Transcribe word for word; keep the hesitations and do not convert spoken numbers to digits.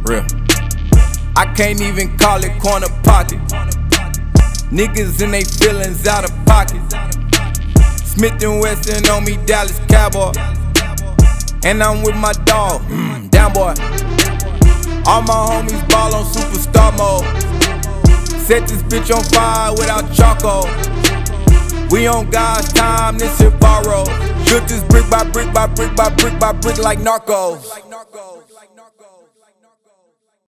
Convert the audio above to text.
Real. I can't even call it corner pocket. Niggas in they feelings out of pocket. Smith and Wesson on me, Dallas Cowboy. And I'm with my dog, mm, down boy. All my homies ball on superstar mode. Set this bitch on fire without charcoal. We on God's time, this shit borrowed. Shoot this brick by brick by brick by brick by brick like narcos.